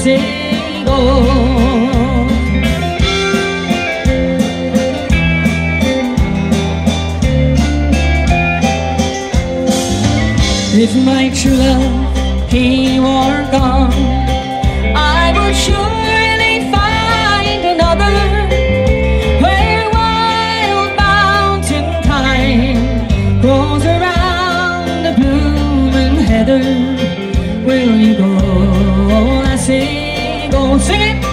say go. If my true love, he were gone, I would surely find another, where wild mountain thyme grows around the blooming heather. Will you go? I say go. Sing it.